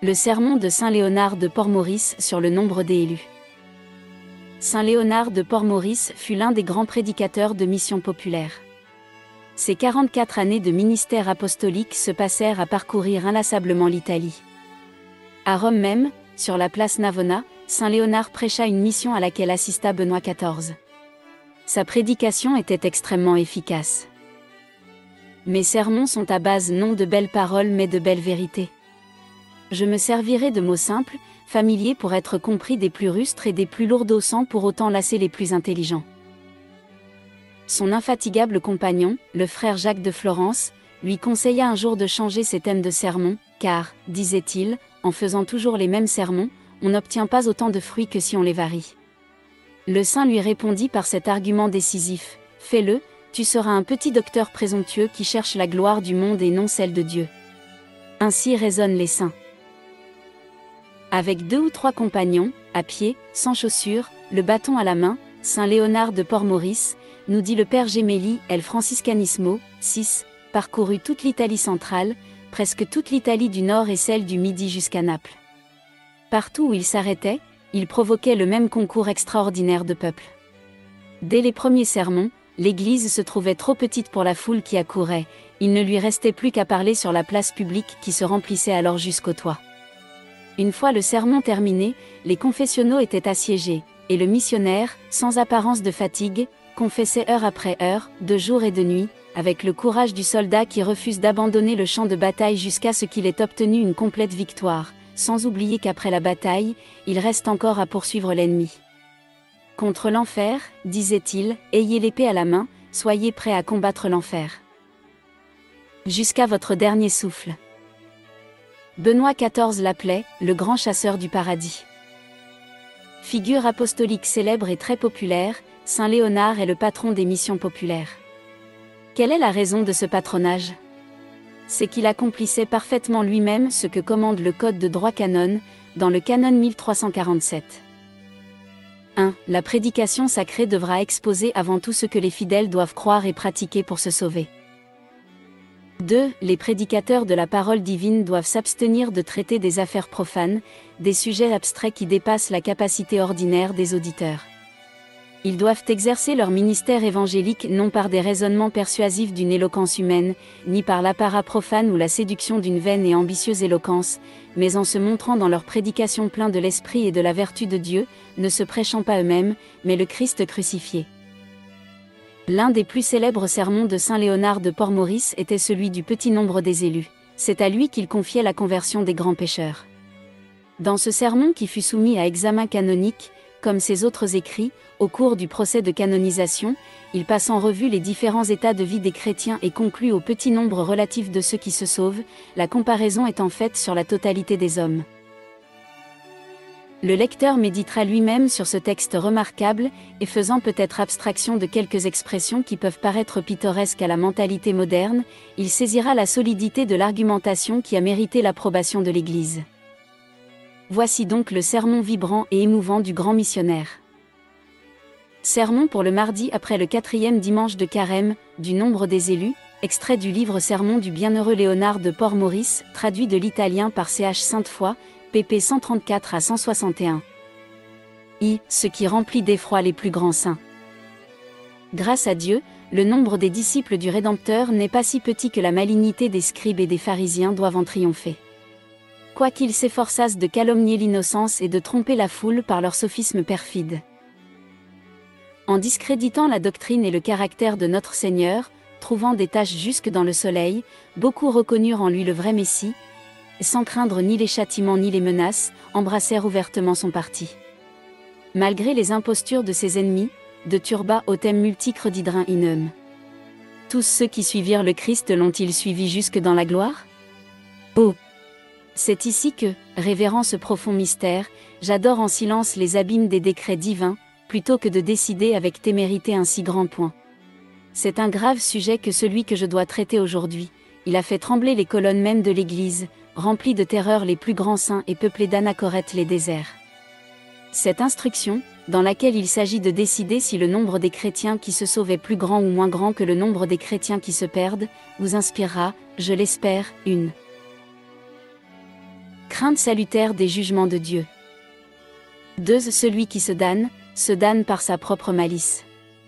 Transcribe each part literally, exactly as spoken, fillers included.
Le sermon de saint Léonard de Port-Maurice sur le nombre des élus. Saint Léonard de Port-Maurice fut l'un des grands prédicateurs de mission populaire. Ses quarante-quatre années de ministère apostolique se passèrent à parcourir inlassablement l'Italie. À Rome même, sur la place Navona, saint Léonard prêcha une mission à laquelle assista Benoît quatorze. Sa prédication était extrêmement efficace. Mes sermons sont à base non de belles paroles mais de belles vérités. Je me servirai de mots simples, familiers pour être compris des plus rustres et des plus lourds sans pour autant lasser les plus intelligents. Son infatigable compagnon, le frère Jacques de Florence, lui conseilla un jour de changer ses thèmes de sermon, car, disait-il, en faisant toujours les mêmes sermons, on n'obtient pas autant de fruits que si on les varie. Le saint lui répondit par cet argument décisif, « Fais-le, tu seras un petit docteur présomptueux qui cherche la gloire du monde et non celle de Dieu. » Ainsi raisonnent les saints. Avec deux ou trois compagnons, à pied, sans chaussures, le bâton à la main, saint Léonard de Port-Maurice, nous dit le père Gemelli, El Franciscanismo, six, parcourut toute l'Italie centrale, presque toute l'Italie du Nord et celle du Midi jusqu'à Naples. Partout où il s'arrêtait, il provoquait le même concours extraordinaire de peuple. Dès les premiers sermons, l'église se trouvait trop petite pour la foule qui accourait, il ne lui restait plus qu'à parler sur la place publique qui se remplissait alors jusqu'au toit. Une fois le sermon terminé, les confessionnaux étaient assiégés, et le missionnaire, sans apparence de fatigue, confessait heure après heure, de jour et de nuit, avec le courage du soldat qui refuse d'abandonner le champ de bataille jusqu'à ce qu'il ait obtenu une complète victoire, sans oublier qu'après la bataille, il reste encore à poursuivre l'ennemi. Contre l'enfer, disait-il, ayez l'épée à la main, soyez prêts à combattre l'enfer. Jusqu'à votre dernier souffle. Benoît quatorze l'appelait « le grand chasseur du paradis ». Figure apostolique célèbre et très populaire, saint Léonard est le patron des missions populaires. Quelle est la raison de ce patronage? C'est qu'il accomplissait parfaitement lui-même ce que commande le Code de droit canon, dans le canon mille trois cent quarante-sept. un. La prédication sacrée devra exposer avant tout ce que les fidèles doivent croire et pratiquer pour se sauver. deux. Les prédicateurs de la parole divine doivent s'abstenir de traiter des affaires profanes, des sujets abstraits qui dépassent la capacité ordinaire des auditeurs. Ils doivent exercer leur ministère évangélique non par des raisonnements persuasifs d'une éloquence humaine, ni par l'apparat profane ou la séduction d'une vaine et ambitieuse éloquence, mais en se montrant dans leur prédication plein de l'esprit et de la vertu de Dieu, ne se prêchant pas eux-mêmes, mais le Christ crucifié. L'un des plus célèbres sermons de saint Léonard de Port-Maurice était celui du petit nombre des élus. C'est à lui qu'il confiait la conversion des grands pécheurs. Dans ce sermon qui fut soumis à examen canonique, comme ses autres écrits, au cours du procès de canonisation, il passe en revue les différents états de vie des chrétiens et conclut au petit nombre relatif de ceux qui se sauvent, la comparaison étant faite sur la totalité des hommes. Le lecteur méditera lui-même sur ce texte remarquable, et faisant peut-être abstraction de quelques expressions qui peuvent paraître pittoresques à la mentalité moderne, il saisira la solidité de l'argumentation qui a mérité l'approbation de l'Église. Voici donc le sermon vibrant et émouvant du grand missionnaire. Sermon pour le mardi après le quatrième dimanche de Carême, du nombre des élus, extrait du livre Sermon du bienheureux Léonard de Port-Maurice, traduit de l'italien par C H Sainte-Foy, pp cent trente-quatre à cent soixante et un. I. Ce qui remplit d'effroi les plus grands saints. Grâce à Dieu, le nombre des disciples du Rédempteur n'est pas si petit que la malignité des scribes et des pharisiens doive en triompher. Quoiqu'ils s'efforçassent de calomnier l'innocence et de tromper la foule par leurs sophismes perfides. En discréditant la doctrine et le caractère de notre Seigneur, trouvant des taches jusque dans le soleil, beaucoup reconnurent en lui le vrai Messie, sans craindre ni les châtiments ni les menaces, embrassèrent ouvertement son parti. Malgré les impostures de ses ennemis, de Turba au thème multicre d'Hydrin Inem. Tous ceux qui suivirent le Christ l'ont-ils suivi jusque dans la gloire? Oh! C'est ici que, révérant ce profond mystère, j'adore en silence les abîmes des décrets divins, plutôt que de décider avec témérité un si grand point. C'est un grave sujet que celui que je dois traiter aujourd'hui. Il a fait trembler les colonnes mêmes de l'Église, rempli de terreur les plus grands saints et peuplé d'anachorètes les déserts. Cette instruction, dans laquelle il s'agit de décider si le nombre des chrétiens qui se sauvent est plus grand ou moins grand que le nombre des chrétiens qui se perdent, vous inspirera, je l'espère, une Crainte salutaire des jugements de Dieu. deux. Celui qui se damne, se damne par sa propre malice.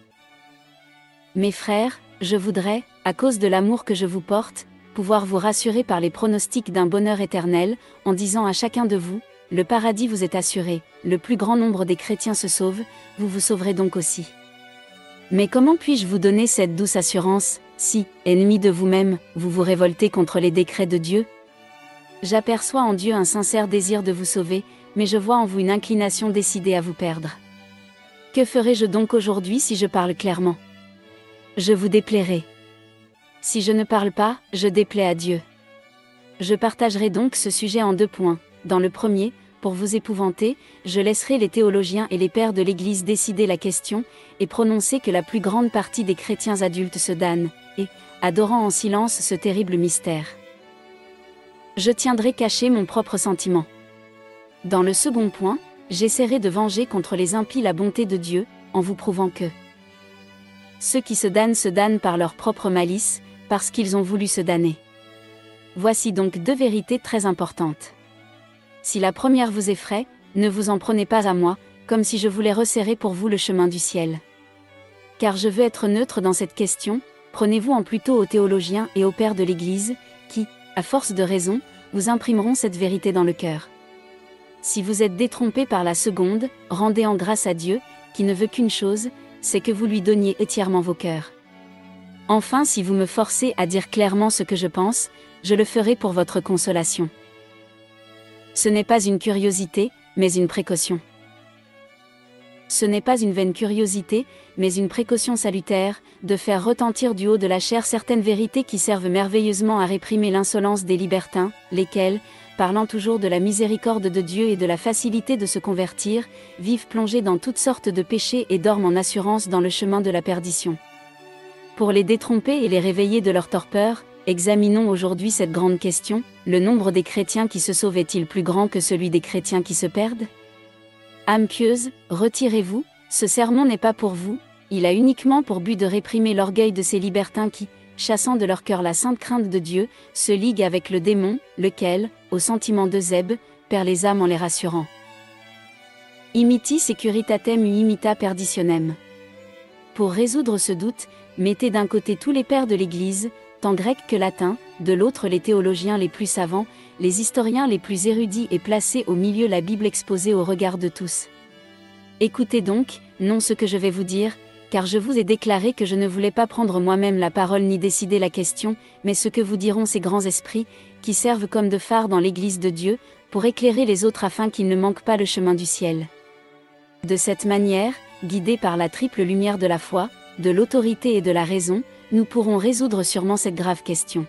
Mes frères, je voudrais, à cause de l'amour que je vous porte, pouvoir vous rassurer par les pronostics d'un bonheur éternel, en disant à chacun de vous, le paradis vous est assuré, le plus grand nombre des chrétiens se sauvent, vous vous sauverez donc aussi. Mais comment puis-je vous donner cette douce assurance, si, ennemis de vous-même, vous vous révoltez contre les décrets de Dieu? J'aperçois en Dieu un sincère désir de vous sauver, mais je vois en vous une inclination décidée à vous perdre. Que ferai-je donc aujourd'hui si je parle clairement? Je vous déplairai. Si je ne parle pas, je déplais à Dieu. Je partagerai donc ce sujet en deux points. Dans le premier, pour vous épouvanter, je laisserai les théologiens et les pères de l'Église décider la question, et prononcer que la plus grande partie des chrétiens adultes se damnent, et, adorant en silence ce terrible mystère. Je tiendrai caché mon propre sentiment. Dans le second point, j'essaierai de venger contre les impies la bonté de Dieu, en vous prouvant que ceux qui se damnent se damnent par leur propre malice, parce qu'ils ont voulu se damner. Voici donc deux vérités très importantes. Si la première vous effraie, ne vous en prenez pas à moi, comme si je voulais resserrer pour vous le chemin du ciel. Car je veux être neutre dans cette question, prenez-vous en plutôt aux théologiens et aux pères de l'Église, qui, à force de raison, vous imprimeront cette vérité dans le cœur. Si vous êtes détrompé par la seconde, rendez en grâce à Dieu, qui ne veut qu'une chose, c'est que vous lui donniez entièrement vos cœurs. Enfin, si vous me forcez à dire clairement ce que je pense, je le ferai pour votre consolation. Ce n'est pas une curiosité, mais une précaution. Ce n'est pas une vaine curiosité, mais une précaution salutaire, de faire retentir du haut de la chair certaines vérités qui servent merveilleusement à réprimer l'insolence des libertins, lesquels, parlant toujours de la miséricorde de Dieu et de la facilité de se convertir, vivent plongés dans toutes sortes de péchés et dorment en assurance dans le chemin de la perdition. Pour les détromper et les réveiller de leur torpeur, examinons aujourd'hui cette grande question, le nombre des chrétiens qui se sauvent est-il plus grand que celui des chrétiens qui se perdent? Âmes pieuses, retirez-vous, ce sermon n'est pas pour vous, il a uniquement pour but de réprimer l'orgueil de ces libertins qui, chassant de leur cœur la sainte crainte de Dieu, se liguent avec le démon, lequel, au sentiment de Zeb, perd les âmes en les rassurant. Imiti securitatem imita perditionem. Pour résoudre ce doute, mettez d'un côté tous les pères de l'Église, tant grecs que latins, de l'autre les théologiens les plus savants, les historiens les plus érudits et placez au milieu la Bible exposée au regard de tous. Écoutez donc, non ce que je vais vous dire, car je vous ai déclaré que je ne voulais pas prendre moi-même la parole ni décider la question, mais ce que vous diront ces grands esprits, qui servent comme de phare dans l'Église de Dieu, pour éclairer les autres afin qu'ils ne manquent pas le chemin du ciel. De cette manière, guidés par la triple lumière de la foi, de l'autorité et de la raison, nous pourrons résoudre sûrement cette grave question.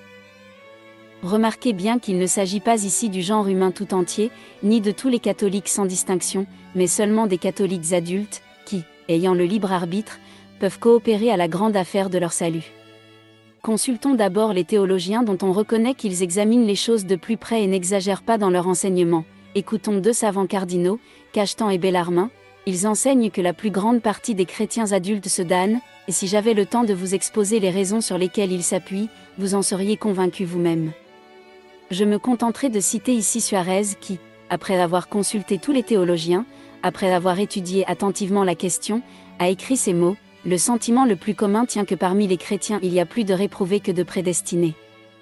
Remarquez bien qu'il ne s'agit pas ici du genre humain tout entier, ni de tous les catholiques sans distinction, mais seulement des catholiques adultes, qui, ayant le libre arbitre, peuvent coopérer à la grande affaire de leur salut. Consultons d'abord les théologiens dont on reconnaît qu'ils examinent les choses de plus près et n'exagèrent pas dans leur enseignement. Écoutons deux savants cardinaux, Cajetan et Bellarmin. Ils enseignent que la plus grande partie des chrétiens adultes se damnent, et si j'avais le temps de vous exposer les raisons sur lesquelles ils s'appuient, vous en seriez convaincus vous-même. Je me contenterai de citer ici Suarez qui, après avoir consulté tous les théologiens, après avoir étudié attentivement la question, a écrit ces mots: « Le sentiment le plus commun tient que parmi les chrétiens il y a plus de réprouvés que de prédestinés. »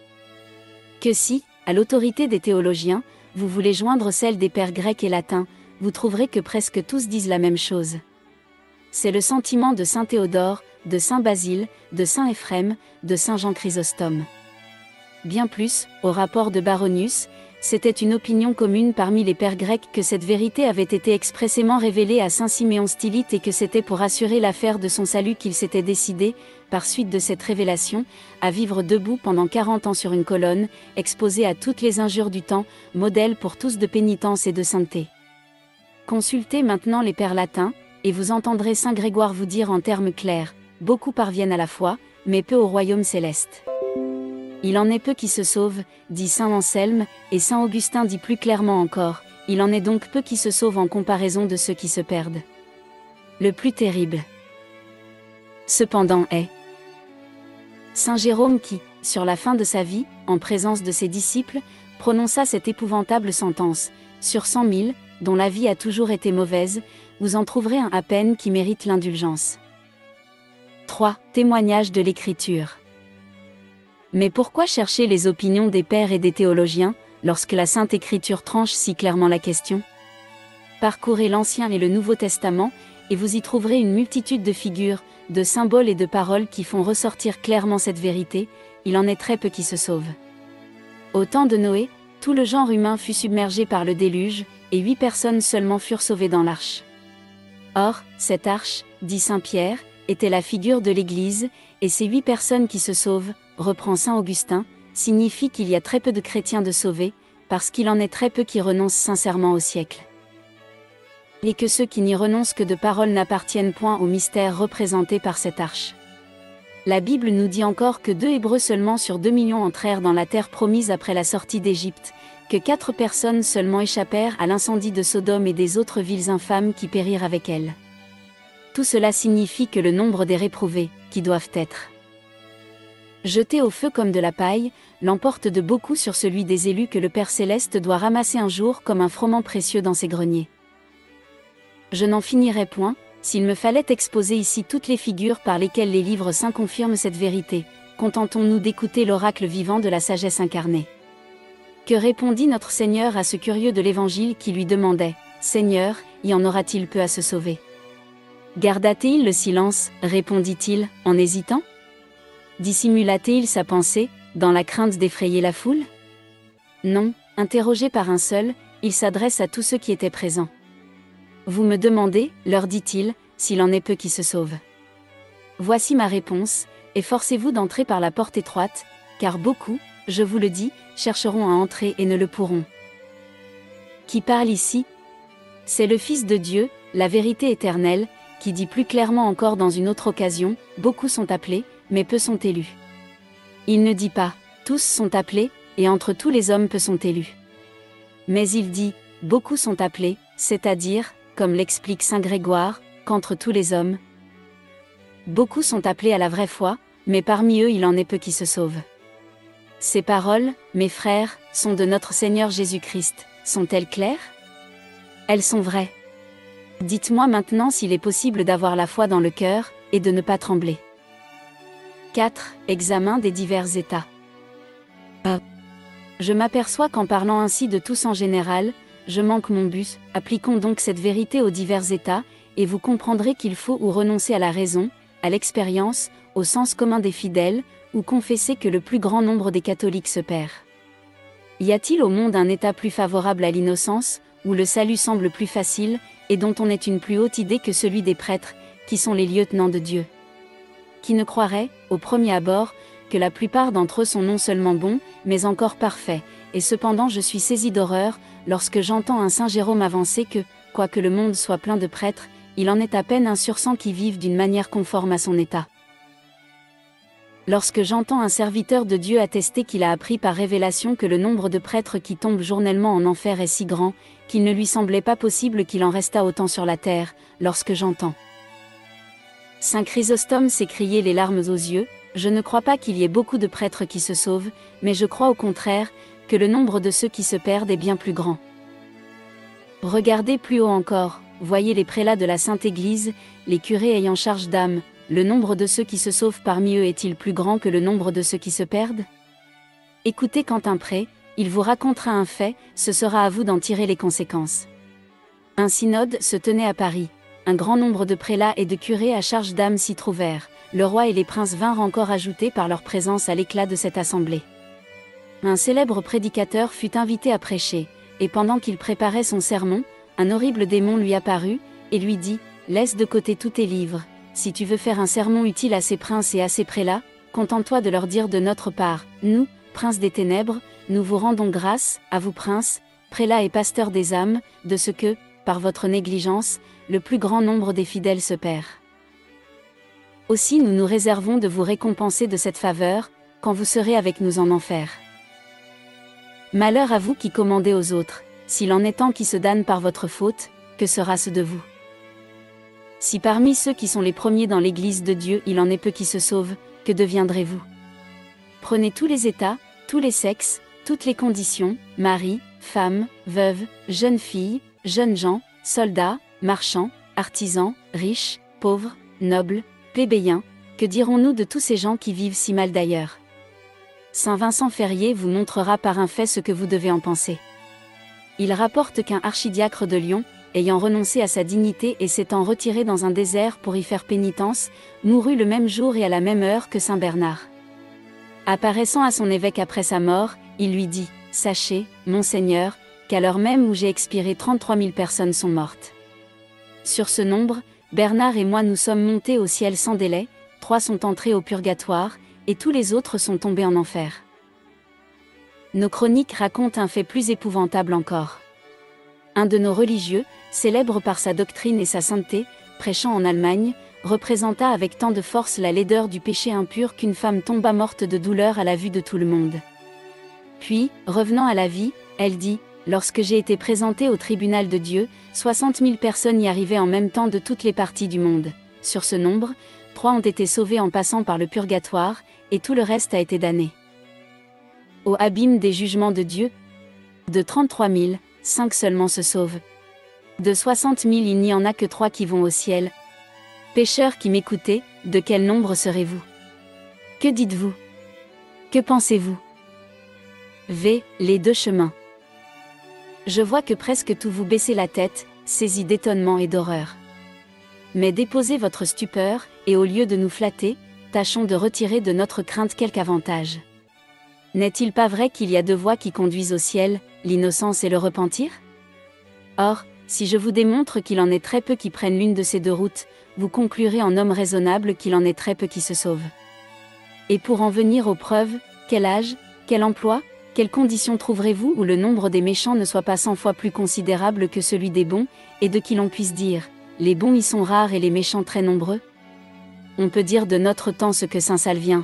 Que si, à l'autorité des théologiens, vous voulez joindre celle des pères grecs et latins, vous trouverez que presque tous disent la même chose. C'est le sentiment de saint Théodore, de saint Basile, de saint Éphrem, de saint Jean Chrysostome. Bien plus, au rapport de Baronius, c'était une opinion commune parmi les pères grecs que cette vérité avait été expressément révélée à saint Siméon Stylite et que c'était pour assurer l'affaire de son salut qu'il s'était décidé, par suite de cette révélation, à vivre debout pendant quarante ans sur une colonne, exposé à toutes les injures du temps, modèle pour tous de pénitence et de sainteté. Consultez maintenant les pères latins, et vous entendrez saint Grégoire vous dire en termes clairs: beaucoup parviennent à la foi, mais peu au royaume céleste. Il en est peu qui se sauvent, dit saint Anselme, et saint Augustin dit plus clairement encore: il en est donc peu qui se sauvent en comparaison de ceux qui se perdent. Le plus terrible, cependant, est saint Jérôme qui, sur la fin de sa vie, en présence de ses disciples, prononça cette épouvantable sentence: sur cent mille, dont la vie a toujours été mauvaise, vous en trouverez un à peine qui mérite l'indulgence. trois. Témoignage de l'Écriture. Mais pourquoi chercher les opinions des pères et des théologiens, lorsque la Sainte Écriture tranche si clairement la question? Parcourez l'Ancien et le Nouveau Testament, et vous y trouverez une multitude de figures, de symboles et de paroles qui font ressortir clairement cette vérité: il en est très peu qui se sauvent. Au temps de Noé, tout le genre humain fut submergé par le déluge, et huit personnes seulement furent sauvées dans l'arche. Or, cette arche, dit saint Pierre, était la figure de l'Église, et ces huit personnes qui se sauvent, reprend saint Augustin, signifie qu'il y a très peu de chrétiens de sauvés, parce qu'il en est très peu qui renoncent sincèrement au siècle. Et que ceux qui n'y renoncent que de paroles n'appartiennent point au mystère représenté par cette arche. La Bible nous dit encore que deux Hébreux seulement sur deux millions entrèrent dans la terre promise après la sortie d'Égypte, que quatre personnes seulement échappèrent à l'incendie de Sodome et des autres villes infâmes qui périrent avec elles. Tout cela signifie que le nombre des réprouvés, qui doivent être jetés au feu comme de la paille, l'emporte de beaucoup sur celui des élus que le Père Céleste doit ramasser un jour comme un froment précieux dans ses greniers. Je n'en finirai point, s'il me fallait exposer ici toutes les figures par lesquelles les livres saints confirment cette vérité. Contentons-nous d'écouter l'oracle vivant de la sagesse incarnée. Que répondit notre Seigneur à ce curieux de l'Évangile qui lui demandait: Seigneur, y en aura-t-il peu à se sauver? Garda-t-il le silence, répondit-il, en hésitant? Dissimula-t-il sa pensée, dans la crainte d'effrayer la foule? Non, interrogé par un seul, il s'adresse à tous ceux qui étaient présents. Vous me demandez, leur dit-il, s'il en est peu qui se sauvent. Voici ma réponse: efforcez-vous d'entrer par la porte étroite, car beaucoup, je vous le dis, chercheront à entrer et ne le pourront. Qui parle ici? C'est le Fils de Dieu, la vérité éternelle, qui dit plus clairement encore dans une autre occasion: beaucoup sont appelés, mais peu sont élus. Il ne dit pas: tous sont appelés, et entre tous les hommes peu sont élus. Mais il dit: beaucoup sont appelés, c'est-à-dire, comme l'explique saint Grégoire, qu'entre tous les hommes, beaucoup sont appelés à la vraie foi, mais parmi eux il en est peu qui se sauvent. Ces paroles, mes frères, sont de notre Seigneur Jésus-Christ. Sont-elles claires? Elles sont vraies. Dites-moi maintenant s'il est possible d'avoir la foi dans le cœur, et de ne pas trembler. quatre. Examen des divers états. un. Je m'aperçois qu'en parlant ainsi de tous en général, je manque mon but. Appliquons donc cette vérité aux divers états, et vous comprendrez qu'il faut ou renoncer à la raison, à l'expérience, au sens commun des fidèles, ou confesser que le plus grand nombre des catholiques se perd. Y a-t-il au monde un état plus favorable à l'innocence, où le salut semble plus facile, et dont on ait une plus haute idée que celui des prêtres, qui sont les lieutenants de Dieu? Qui ne croirait, au premier abord, que la plupart d'entre eux sont non seulement bons, mais encore parfaits, et cependant je suis saisi d'horreur, lorsque j'entends un saint Jérôme avancer que, quoique le monde soit plein de prêtres, il en est à peine un sur cent qui vivent d'une manière conforme à son état. Lorsque j'entends un serviteur de Dieu attester qu'il a appris par révélation que le nombre de prêtres qui tombent journellement en enfer est si grand, qu'il ne lui semblait pas possible qu'il en restât autant sur la terre, lorsque j'entends saint Chrysostome s'écrier les larmes aux yeux: je ne crois pas qu'il y ait beaucoup de prêtres qui se sauvent, mais je crois au contraire, que le nombre de ceux qui se perdent est bien plus grand. Regardez plus haut encore, voyez les prélats de la Sainte Église, les curés ayant charge d'âmes, le nombre de ceux qui se sauvent parmi eux est-il plus grand que le nombre de ceux qui se perdent? Écoutez Quentin Pré, il vous racontera un fait, ce sera à vous d'en tirer les conséquences. Un synode se tenait à Paris. Un grand nombre de prélats et de curés à charge d'âmes s'y trouvèrent. Le roi et les princes vinrent encore ajouter par leur présence à l'éclat de cette assemblée. Un célèbre prédicateur fut invité à prêcher, et pendant qu'il préparait son sermon, un horrible démon lui apparut, et lui dit: laisse de côté tous tes livres, si tu veux faire un sermon utile à ces princes et à ces prélats, contente-toi de leur dire de notre part: nous, princes des ténèbres, nous vous rendons grâce, à vous princes, prélats et pasteurs des âmes, de ce que, par votre négligence, le plus grand nombre des fidèles se perd. Aussi nous nous réservons de vous récompenser de cette faveur, quand vous serez avec nous en enfer. Malheur à vous qui commandez aux autres, s'il en est tant qui se damnent par votre faute, que sera-ce de vous? Si parmi ceux qui sont les premiers dans l'Église de Dieu il en est peu qui se sauvent, que deviendrez-vous? Prenez tous les états, tous les sexes, toutes les conditions, mari, femme, veuve, jeunes filles, jeunes gens, soldats, marchands, artisans, riches, pauvres, nobles, plébéiens, que dirons-nous de tous ces gens qui vivent si mal d'ailleurs? Saint Vincent Ferrier vous montrera par un fait ce que vous devez en penser. Il rapporte qu'un archidiacre de Lyon, ayant renoncé à sa dignité et s'étant retiré dans un désert pour y faire pénitence, mourut le même jour et à la même heure que saint Bernard. Apparaissant à son évêque après sa mort, il lui dit « Sachez, Monseigneur, qu'à l'heure même où j'ai expiré trente-trois mille personnes sont mortes. Sur ce nombre, Bernard et moi nous sommes montés au ciel sans délai, trois sont entrés au purgatoire, et tous les autres sont tombés en enfer. » Nos chroniques racontent un fait plus épouvantable encore. Un de nos religieux, célèbre par sa doctrine et sa sainteté, prêchant en Allemagne, représenta avec tant de force la laideur du péché impur qu'une femme tomba morte de douleur à la vue de tout le monde. Puis, revenant à la vie, elle dit « Lorsque j'ai été présentée au tribunal de Dieu, soixante mille personnes y arrivaient en même temps de toutes les parties du monde. Sur ce nombre, trois ont été sauvées en passant par le purgatoire, et tout le reste a été damné. Au abîme des jugements de Dieu, de trente-trois mille, cinq seulement se sauvent. De soixante mille il n'y en a que trois qui vont au ciel. Pécheurs qui m'écoutez, de quel nombre serez-vous? Que dites-vous? Que pensez-vous? V. Les deux chemins. Je vois que presque tout vous baissez la tête, saisis d'étonnement et d'horreur. Mais déposez votre stupeur, et au lieu de nous flatter, tâchons de retirer de notre crainte quelque avantage. N'est-il pas vrai qu'il y a deux voies qui conduisent au ciel, l'innocence et le repentir? Or, si je vous démontre qu'il en est très peu qui prennent l'une de ces deux routes, vous conclurez en homme raisonnable qu'il en est très peu qui se sauvent. Et pour en venir aux preuves, quel âge, quel emploi, quelles conditions trouverez-vous où le nombre des méchants ne soit pas cent fois plus considérable que celui des bons, et de qui l'on puisse dire, les bons y sont rares et les méchants très nombreux? On peut dire de notre temps ce que saint Salvien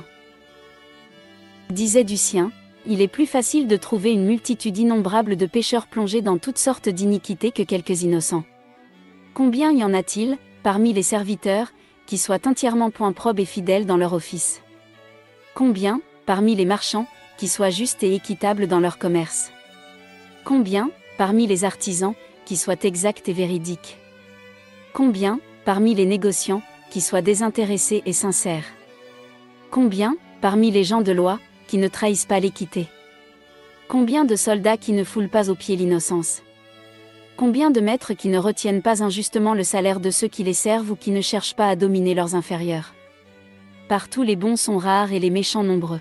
disait du sien, il est plus facile de trouver une multitude innombrable de pécheurs plongés dans toutes sortes d'iniquités que quelques innocents. Combien y en a-t-il, parmi les serviteurs, qui soient entièrement point probes et fidèles dans leur office? Combien, parmi les marchands, qui soient justes et équitables dans leur commerce? Combien, parmi les artisans, qui soient exacts et véridiques? Combien, parmi les négociants, qui soient désintéressés et sincères? Combien, parmi les gens de loi, qui ne trahissent pas l'équité? Combien de soldats qui ne foulent pas aux pieds l'innocence? Combien de maîtres qui ne retiennent pas injustement le salaire de ceux qui les servent ou qui ne cherchent pas à dominer leurs inférieurs? Partout les bons sont rares et les méchants nombreux.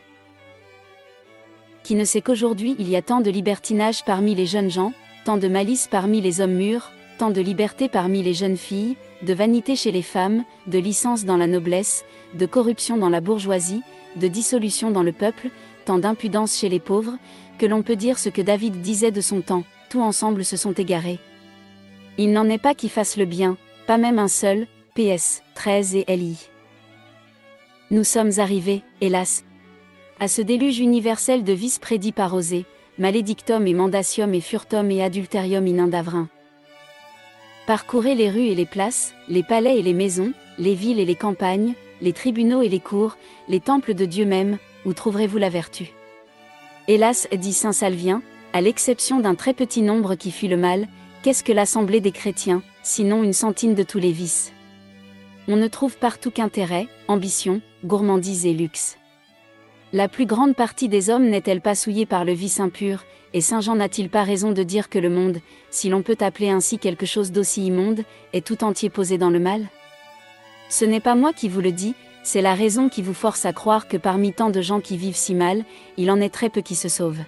Qui ne sait qu'aujourd'hui il y a tant de libertinage parmi les jeunes gens, tant de malice parmi les hommes mûrs, tant de liberté parmi les jeunes filles, de vanité chez les femmes, de licence dans la noblesse, de corruption dans la bourgeoisie, de dissolution dans le peuple, tant d'impudence chez les pauvres, que l'on peut dire ce que David disait de son temps, tout ensemble se sont égarés. Il n'en est pas qui fasse le bien, pas même un seul, P S treize et L I. Nous sommes arrivés, hélas, à ce déluge universel de vices prédit par Osée, maledictum et mandatium et furtum et adulterium in indavrin. Parcourez les rues et les places, les palais et les maisons, les villes et les campagnes, les tribunaux et les cours, les temples de Dieu même, où trouverez-vous la vertu? Hélas, dit saint Salvien, à l'exception d'un très petit nombre qui fuit le mal, qu'est-ce que l'assemblée des chrétiens, sinon une centine de tous les vices? On ne trouve partout qu'intérêt, ambition, gourmandise et luxe. La plus grande partie des hommes n'est-elle pas souillée par le vice impur, et saint Jean n'a-t-il pas raison de dire que le monde, si l'on peut appeler ainsi quelque chose d'aussi immonde, est tout entier posé dans le mal? Ce n'est pas moi qui vous le dis, c'est la raison qui vous force à croire que parmi tant de gens qui vivent si mal, il en est très peu qui se sauvent.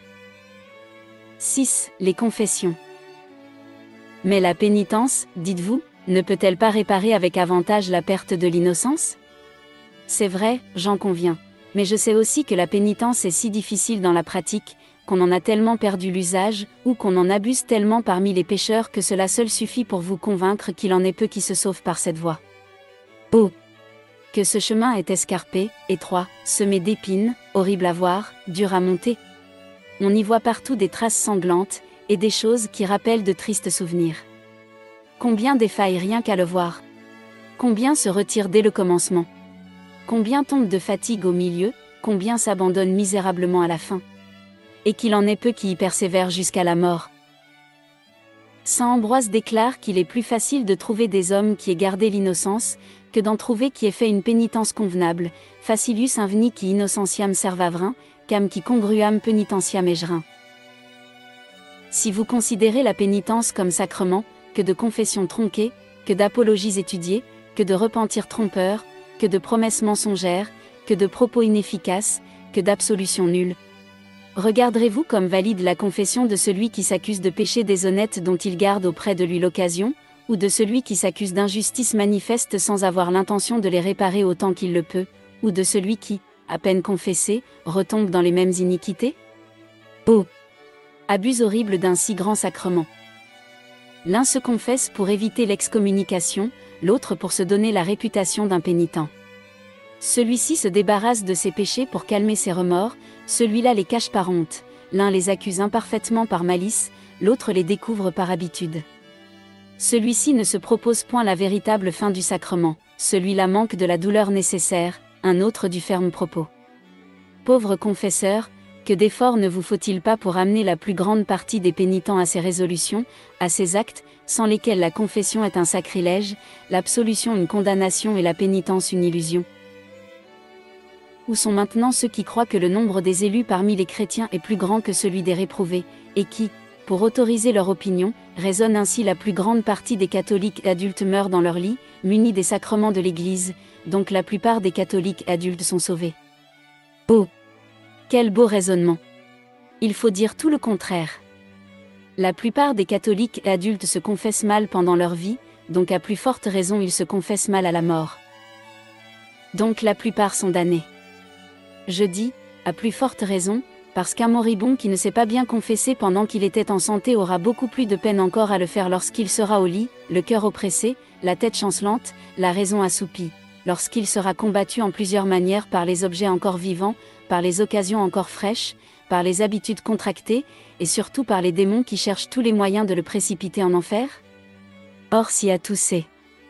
six. Les confessions. Mais la pénitence, dites-vous, ne peut-elle pas réparer avec avantage la perte de l'innocence? C'est vrai, j'en conviens, mais je sais aussi que la pénitence est si difficile dans la pratique, qu'on en a tellement perdu l'usage, ou qu'on en abuse tellement parmi les pécheurs que cela seul suffit pour vous convaincre qu'il en est peu qui se sauvent par cette voie. Oh! Que ce chemin est escarpé, étroit, semé d'épines, horrible à voir, dur à monter. On y voit partout des traces sanglantes, et des choses qui rappellent de tristes souvenirs. Combien défaillent rien qu'à le voir? Combien se retirent dès le commencement? Combien tombent de fatigue au milieu? Combien s'abandonnent misérablement à la fin? et qu'il en est peu qui y persévèrent jusqu'à la mort. Saint Ambroise déclare qu'il est plus facile de trouver des hommes qui aient gardé l'innocence, que d'en trouver qui aient fait une pénitence convenable, facilius inveni qui innocentiam servavrin, cam qui congruam penitentiam egerin. Si vous considérez la pénitence comme sacrement, que de confessions tronquées, que d'apologies étudiées, que de repentirs trompeurs, que de promesses mensongères, que de propos inefficaces, que d'absolutions nulles, regarderez-vous comme valide la confession de celui qui s'accuse de péché déshonnête dont il garde auprès de lui l'occasion, ou de celui qui s'accuse d'injustice manifeste sans avoir l'intention de les réparer autant qu'il le peut, ou de celui qui, à peine confessé, retombe dans les mêmes iniquités? Oh! Abus horrible d'un si grand sacrement. L'un se confesse pour éviter l'excommunication, l'autre pour se donner la réputation d'un pénitent. Celui-ci se débarrasse de ses péchés pour calmer ses remords, celui-là les cache par honte, l'un les accuse imparfaitement par malice, l'autre les découvre par habitude. Celui-ci ne se propose point la véritable fin du sacrement, celui-là manque de la douleur nécessaire, un autre du ferme propos. Pauvre confesseur, que d'efforts ne vous faut-il pas pour amener la plus grande partie des pénitents à ces résolutions, à ces actes, sans lesquels la confession est un sacrilège, l'absolution une condamnation et la pénitence une illusion? Où sont maintenant ceux qui croient que le nombre des élus parmi les chrétiens est plus grand que celui des réprouvés, et qui, pour autoriser leur opinion, raisonnent ainsi la plus grande partie des catholiques adultes meurent dans leur lit, munis des sacrements de l'Église, donc la plupart des catholiques adultes sont sauvés? Oh! Quel beau raisonnement! Il faut dire tout le contraire. La plupart des catholiques adultes se confessent mal pendant leur vie, donc à plus forte raison ils se confessent mal à la mort. Donc la plupart sont damnés. Je dis, à plus forte raison, parce qu'un moribond qui ne s'est pas bien confessé pendant qu'il était en santé aura beaucoup plus de peine encore à le faire lorsqu'il sera au lit, le cœur oppressé, la tête chancelante, la raison assoupie, lorsqu'il sera combattu en plusieurs manières par les objets encore vivants, par les occasions encore fraîches, par les habitudes contractées, et surtout par les démons qui cherchent tous les moyens de le précipiter en enfer? Or si à tous ces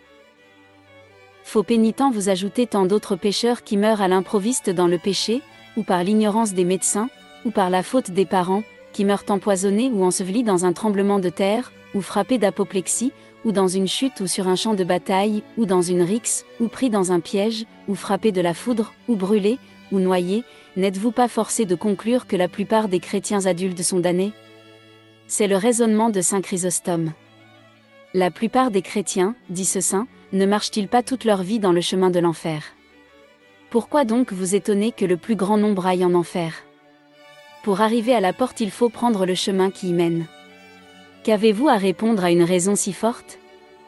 faux pénitents vous ajoutez tant d'autres pécheurs qui meurent à l'improviste dans le péché, ou par l'ignorance des médecins, ou par la faute des parents, qui meurent empoisonnés ou ensevelis dans un tremblement de terre, ou frappés d'apoplexie, ou dans une chute ou sur un champ de bataille, ou dans une rixe, ou pris dans un piège, ou frappés de la foudre, ou brûlés, ou noyés, n'êtes-vous pas forcé de conclure que la plupart des chrétiens adultes sont damnés? C'est le raisonnement de saint Chrysostome. La plupart des chrétiens, dit ce saint, ne marchent-ils pas toute leur vie dans le chemin de l'enfer? Pourquoi donc vous étonnez que le plus grand nombre aille en enfer? Pour arriver à la porte il faut prendre le chemin qui y mène. Qu'avez-vous à répondre à une raison si forte?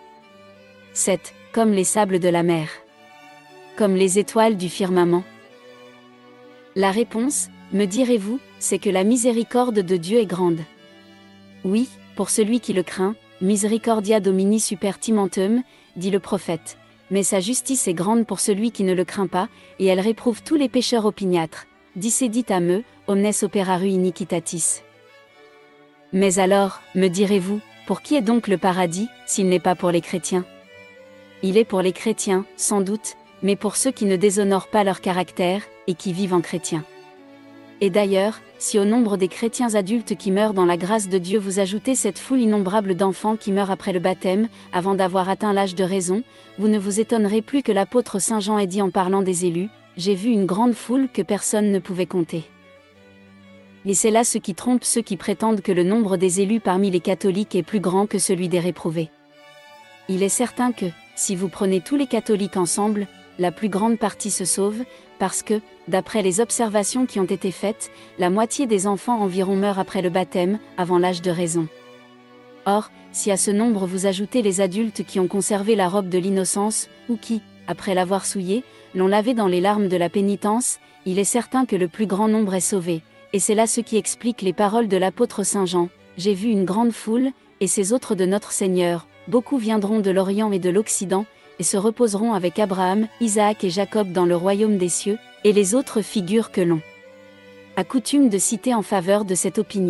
sept. Comme les sables de la mer. Comme les étoiles du firmament. La réponse, me direz-vous, c'est que la miséricorde de Dieu est grande. Oui, pour celui qui le craint, misericordia Domini super timentum, dit le prophète, mais sa justice est grande pour celui qui ne le craint pas, et elle réprouve tous les pécheurs opiniâtres, discedit à me, omnes operaru iniquitatis. Mais alors, me direz-vous, pour qui est donc le paradis, s'il n'est pas pour les chrétiens? Il est pour les chrétiens, sans doute, mais pour ceux qui ne déshonorent pas leur caractère, et qui vivent en chrétiens. Et d'ailleurs, si au nombre des chrétiens adultes qui meurent dans la grâce de Dieu vous ajoutez cette foule innombrable d'enfants qui meurent après le baptême, avant d'avoir atteint l'âge de raison, vous ne vous étonnerez plus que l'apôtre Saint Jean ait dit en parlant des élus, « J'ai vu une grande foule que personne ne pouvait compter ». Et c'est là ce qui trompe ceux qui prétendent que le nombre des élus parmi les catholiques est plus grand que celui des réprouvés. Il est certain que, si vous prenez tous les catholiques ensemble, la plus grande partie se sauve, parce que, d'après les observations qui ont été faites, la moitié des enfants environ meurent après le baptême, avant l'âge de raison. Or, si à ce nombre vous ajoutez les adultes qui ont conservé la robe de l'innocence, ou qui, après l'avoir souillée, l'ont lavée dans les larmes de la pénitence, il est certain que le plus grand nombre est sauvé, et c'est là ce qui explique les paroles de l'apôtre Saint Jean, « J'ai vu une grande foule, et ces autres de notre Seigneur, beaucoup viendront de l'Orient et de l'Occident, et se reposeront avec Abraham, Isaac et Jacob dans le royaume des cieux, et les autres figures que l'on a coutume de citer en faveur de cette opinion. »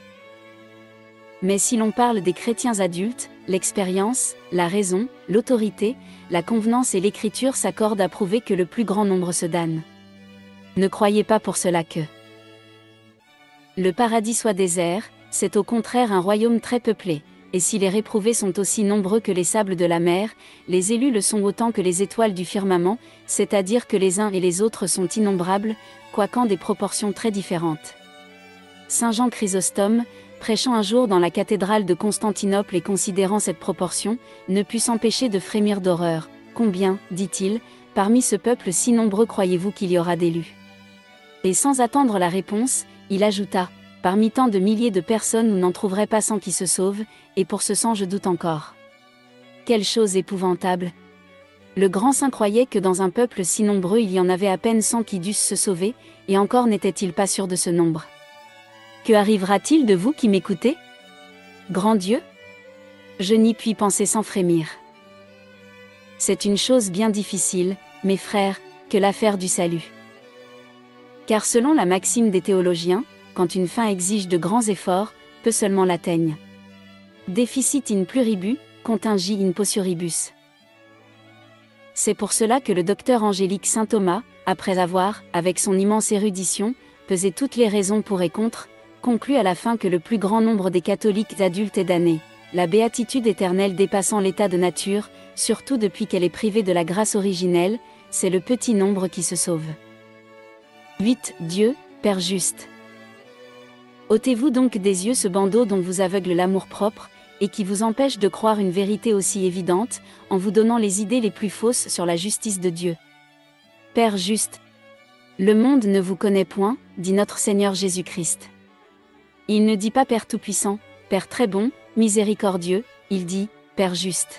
Mais si l'on parle des chrétiens adultes, l'expérience, la raison, l'autorité, la convenance et l'écriture s'accordent à prouver que le plus grand nombre se damne. Ne croyez pas pour cela que le paradis soit désert, c'est au contraire un royaume très peuplé. Et si les réprouvés sont aussi nombreux que les sables de la mer, les élus le sont autant que les étoiles du firmament, c'est-à-dire que les uns et les autres sont innombrables, quoiqu'en des proportions très différentes. Saint Jean Chrysostome, prêchant un jour dans la cathédrale de Constantinople et considérant cette proportion, ne put s'empêcher de frémir d'horreur. « Combien, dit-il, parmi ce peuple si nombreux croyez-vous qu'il y aura d'élus » Et sans attendre la réponse, il ajouta: parmi tant de milliers de personnes où n'en trouverait pas cent qui se sauvent, et pour ce cent je doute encore. Quelle chose épouvantable! Le grand saint croyait que dans un peuple si nombreux il y en avait à peine cent qui dussent se sauver, et encore n'était-il pas sûr de ce nombre. Que arrivera-t-il de vous qui m'écoutez? Grand Dieu? Je n'y puis penser sans frémir. C'est une chose bien difficile, mes frères, que l'affaire du salut. Car selon la maxime des théologiens, quand une fin exige de grands efforts, peu seulement l'atteignent. Deficit in pluribu, contingi in possuribus. C'est pour cela que le docteur angélique saint Thomas, après avoir, avec son immense érudition, pesé toutes les raisons pour et contre, conclut à la fin que le plus grand nombre des catholiques adultes est damné, la béatitude éternelle dépassant l'état de nature, surtout depuis qu'elle est privée de la grâce originelle, c'est le petit nombre qui se sauve. huit. Dieu, Père juste. ôtez-vous donc des yeux ce bandeau dont vous aveugle l'amour-propre, et qui vous empêche de croire une vérité aussi évidente, en vous donnant les idées les plus fausses sur la justice de Dieu. Père juste. Le monde ne vous connaît point, dit notre Seigneur Jésus-Christ. Il ne dit pas Père tout-puissant, Père très bon, miséricordieux, il dit Père juste.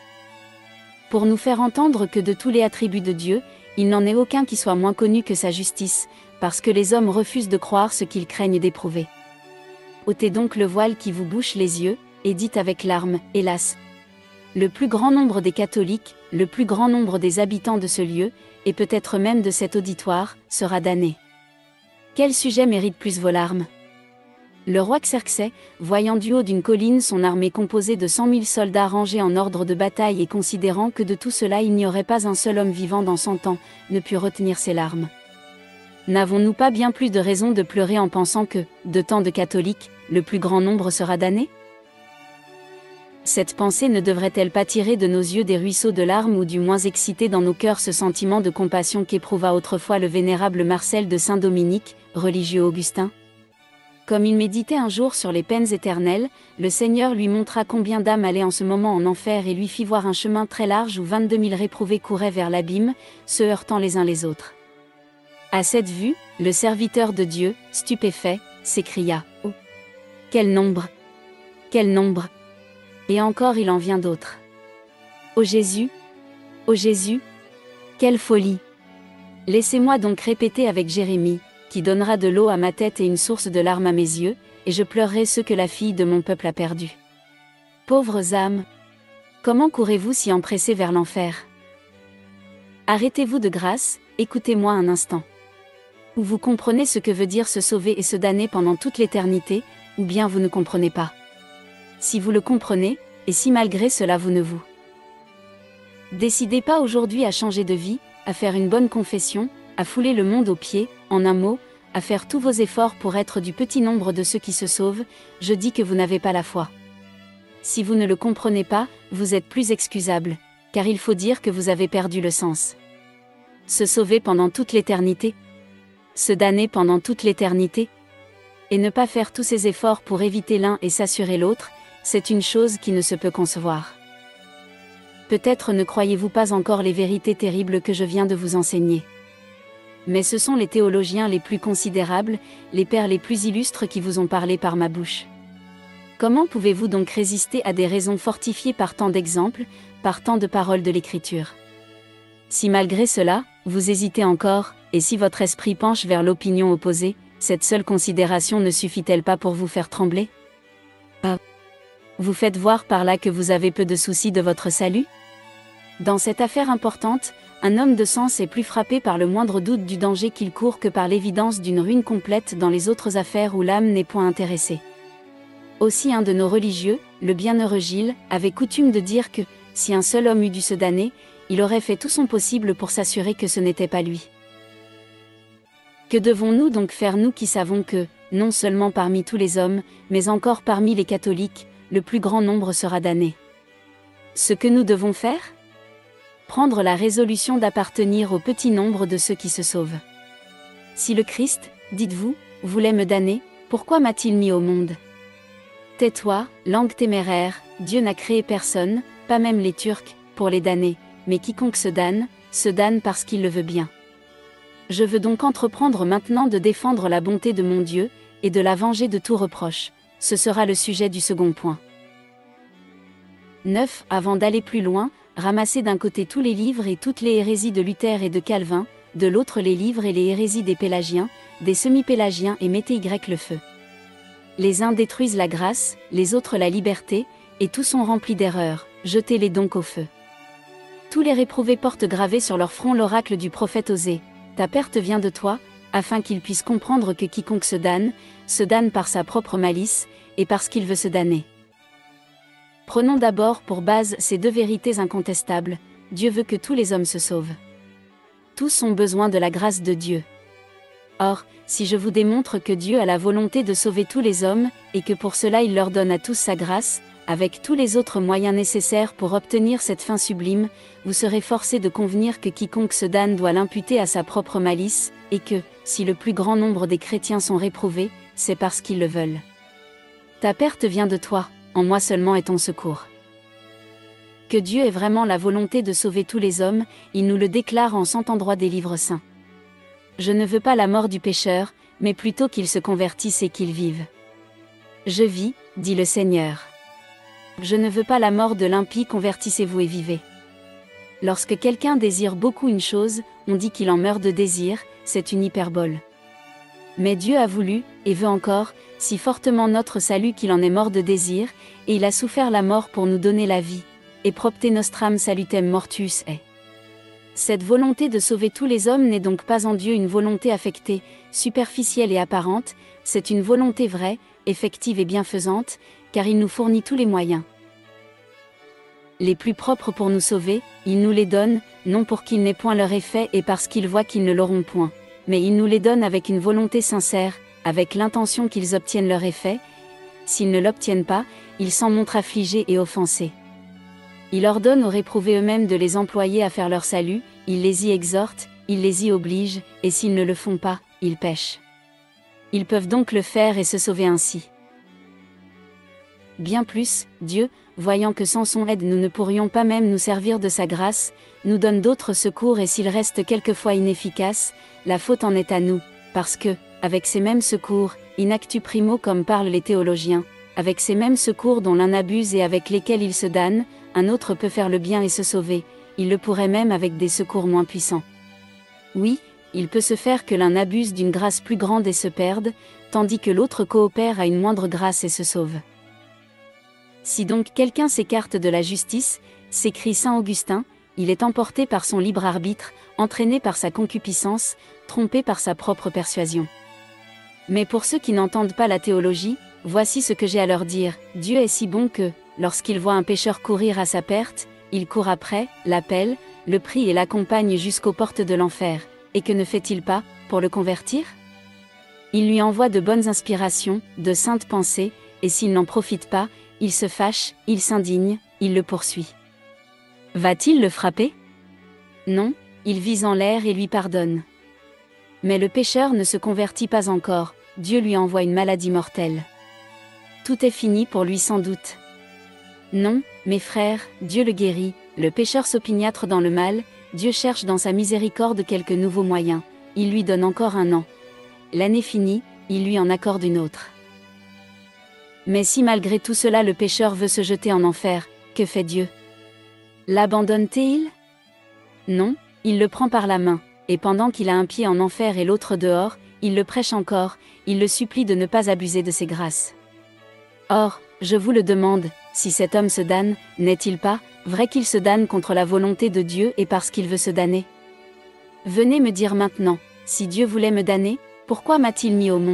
Pour nous faire entendre que de tous les attributs de Dieu, il n'en est aucun qui soit moins connu que sa justice, parce que les hommes refusent de croire ce qu'ils craignent d'éprouver. Ôtez donc le voile qui vous bouche les yeux, et dites avec larmes, hélas. Le plus grand nombre des catholiques, le plus grand nombre des habitants de ce lieu, et peut-être même de cet auditoire, sera damné. Quel sujet mérite plus vos larmes? Le roi Xerxès, voyant du haut d'une colline son armée composée de cent mille soldats rangés en ordre de bataille et considérant que de tout cela il n'y aurait pas un seul homme vivant dans cent ans, ne put retenir ses larmes. N'avons-nous pas bien plus de raison de pleurer en pensant que, de tant de catholiques, le plus grand nombre sera damné? Cette pensée ne devrait-elle pas tirer de nos yeux des ruisseaux de larmes ou du moins exciter dans nos cœurs ce sentiment de compassion qu'éprouva autrefois le vénérable Marcel de Saint-Dominique, religieux augustin? Comme il méditait un jour sur les peines éternelles, le Seigneur lui montra combien d'âmes allaient en ce moment en enfer et lui fit voir un chemin très large où vingt-deux mille réprouvés couraient vers l'abîme, se heurtant les uns les autres. À cette vue, le serviteur de Dieu, stupéfait, s'écria: « Oh! Quel nombre! Quel nombre! » Et encore il en vient d'autres. Ô Jésus! Ô Jésus! Quelle folie! Laissez-moi donc répéter avec Jérémie, qui donnera de l'eau à ma tête et une source de larmes à mes yeux, et je pleurerai ceux que la fille de mon peuple a perdus. Pauvres âmes! Comment courez-vous si empressés vers l'enfer? Arrêtez-vous de grâce, écoutez-moi un instant. Ou vous comprenez ce que veut dire se sauver et se damner pendant toute l'éternité, ou bien vous ne comprenez pas. Si vous le comprenez, et si malgré cela vous ne vous décidez pas aujourd'hui à changer de vie, à faire une bonne confession, à fouler le monde aux pieds, en un mot, à faire tous vos efforts pour être du petit nombre de ceux qui se sauvent, je dis que vous n'avez pas la foi. Si vous ne le comprenez pas, vous êtes plus excusable, car il faut dire que vous avez perdu le sens. Se sauver pendant toute l'éternité, se damner pendant toute l'éternité, et ne pas faire tous ces efforts pour éviter l'un et s'assurer l'autre, c'est une chose qui ne se peut concevoir. Peut-être ne croyez-vous pas encore les vérités terribles que je viens de vous enseigner. Mais ce sont les théologiens les plus considérables, les pères les plus illustres qui vous ont parlé par ma bouche. Comment pouvez-vous donc résister à des raisons fortifiées par tant d'exemples, par tant de paroles de l'Écriture? Si malgré cela, vous hésitez encore, et si votre esprit penche vers l'opinion opposée, cette seule considération ne suffit-elle pas pour vous faire trembler? Ah. Vous faites voir par là que vous avez peu de soucis de votre salut? Dans cette affaire importante, un homme de sens est plus frappé par le moindre doute du danger qu'il court que par l'évidence d'une ruine complète dans les autres affaires où l'âme n'est point intéressée. Aussi un de nos religieux, le bienheureux Gilles, avait coutume de dire que, si un seul homme eût dû se damner, il aurait fait tout son possible pour s'assurer que ce n'était pas lui. Que devons-nous donc faire nous qui savons que, non seulement parmi tous les hommes, mais encore parmi les catholiques, le plus grand nombre sera damné. Ce que nous devons faire ? Prendre la résolution d'appartenir au petit nombre de ceux qui se sauvent. Si le Christ, dites-vous, voulait me damner, pourquoi m'a-t-il mis au monde ? Tais-toi, langue téméraire, Dieu n'a créé personne, pas même les Turcs, pour les damner, mais quiconque se damne, se damne parce qu'il le veut bien. Je veux donc entreprendre maintenant de défendre la bonté de mon Dieu, et de la venger de tout reproche. Ce sera le sujet du second point. neuf. Avant d'aller plus loin, ramassez d'un côté tous les livres et toutes les hérésies de Luther et de Calvin, de l'autre les livres et les hérésies des pélagiens, des semi-pélagiens et mettez y le feu. Les uns détruisent la grâce, les autres la liberté, et tous sont remplis d'erreurs, jetez-les donc au feu. Tous les réprouvés portent gravé sur leur front l'oracle du prophète Osée, ta perte vient de toi, afin qu'ils puissent comprendre que quiconque se damne, se damne par sa propre malice, et parce qu'il veut se damner. Prenons d'abord pour base ces deux vérités incontestables, Dieu veut que tous les hommes se sauvent. Tous ont besoin de la grâce de Dieu. Or, si je vous démontre que Dieu a la volonté de sauver tous les hommes, et que pour cela il leur donne à tous sa grâce, avec tous les autres moyens nécessaires pour obtenir cette fin sublime, vous serez forcés de convenir que quiconque se damne doit l'imputer à sa propre malice, et que, si le plus grand nombre des chrétiens sont réprouvés, c'est parce qu'ils le veulent. Ta perte vient de toi, en moi seulement est ton secours. Que Dieu ait vraiment la volonté de sauver tous les hommes, il nous le déclare en cent endroits des livres saints. Je ne veux pas la mort du pécheur, mais plutôt qu'il se convertisse et qu'il vive. Je vis, dit le Seigneur. Je ne veux pas la mort de l'impie, convertissez-vous et vivez. Lorsque quelqu'un désire beaucoup une chose, on dit qu'il en meurt de désir, c'est une hyperbole. Mais Dieu a voulu, et veut encore, si fortement notre salut qu'il en est mort de désir, et il a souffert la mort pour nous donner la vie. Et propter nostram salutem mortuus est. Cette volonté de sauver tous les hommes n'est donc pas en Dieu une volonté affectée, superficielle et apparente, c'est une volonté vraie, effective et bienfaisante, car il nous fournit tous les moyens. Les plus propres pour nous sauver, il nous les donne, non pour qu'ils n'aient point leur effet et parce qu'ils voient qu'ils ne l'auront point, mais il nous les donne avec une volonté sincère, avec l'intention qu'ils obtiennent leur effet. S'ils ne l'obtiennent pas, ils s'en montrent affligés et offensés. Il ordonne aux réprouvés eux-mêmes de les employer à faire leur salut, il les y exhorte, il les y oblige, et s'ils ne le font pas, ils pêchent. Ils peuvent donc le faire et se sauver ainsi. Bien plus, Dieu, voyant que sans son aide nous ne pourrions pas même nous servir de sa grâce, nous donne d'autres secours et s'ils restent quelquefois inefficaces, la faute en est à nous, parce que, avec ces mêmes secours, in actu primo comme parlent les théologiens, avec ces mêmes secours dont l'un abuse et avec lesquels il se damne, un autre peut faire le bien et se sauver, il le pourrait même avec des secours moins puissants. Oui, il peut se faire que l'un abuse d'une grâce plus grande et se perde, tandis que l'autre coopère à une moindre grâce et se sauve. Si donc quelqu'un s'écarte de la justice, s'écrie saint Augustin, il est emporté par son libre arbitre, entraîné par sa concupiscence, trompé par sa propre persuasion. Mais pour ceux qui n'entendent pas la théologie, voici ce que j'ai à leur dire, Dieu est si bon que, lorsqu'il voit un pécheur courir à sa perte, il court après, l'appelle, le prie et l'accompagne jusqu'aux portes de l'enfer, et que ne fait-il pas, pour le convertir ? Il lui envoie de bonnes inspirations, de saintes pensées, et s'il n'en profite pas, il se fâche, il s'indigne, il le poursuit. Va-t-il le frapper ? Non, il vise en l'air et lui pardonne. Mais le pécheur ne se convertit pas encore, Dieu lui envoie une maladie mortelle. Tout est fini pour lui sans doute. Non, mes frères, Dieu le guérit, le pécheur s'opiniâtre dans le mal, Dieu cherche dans sa miséricorde quelques nouveaux moyens, il lui donne encore un an. L'année finie, il lui en accorde une autre. Mais si malgré tout cela le pécheur veut se jeter en enfer, que fait Dieu ? L'abandonne-t-il ? Non, il le prend par la main, et pendant qu'il a un pied en enfer et l'autre dehors, il le prêche encore, il le supplie de ne pas abuser de ses grâces. Or, je vous le demande, si cet homme se damne, n'est-il pas vrai qu'il se damne contre la volonté de Dieu et parce qu'il veut se damner ? Venez me dire maintenant, si Dieu voulait me damner, pourquoi m'a-t-il mis au monde ?